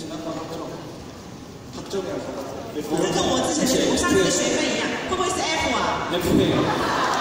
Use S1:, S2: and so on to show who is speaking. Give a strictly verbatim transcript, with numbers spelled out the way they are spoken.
S1: 这跟我之前的我上次的学分一样，会不会是 F 啊？
S2: F。